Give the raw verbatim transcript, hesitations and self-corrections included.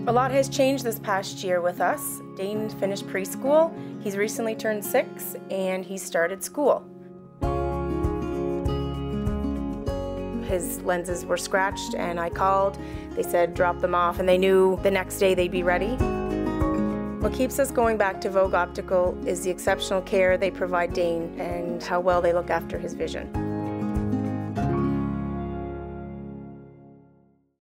A lot has changed this past year with us. Dane finished preschool, he's recently turned six, and he started school. His lenses were scratched and I called. They said drop them off and they knew the next day they'd be ready. What keeps us going back to Vogue Optical is the exceptional care they provide Dane and how well they look after his vision.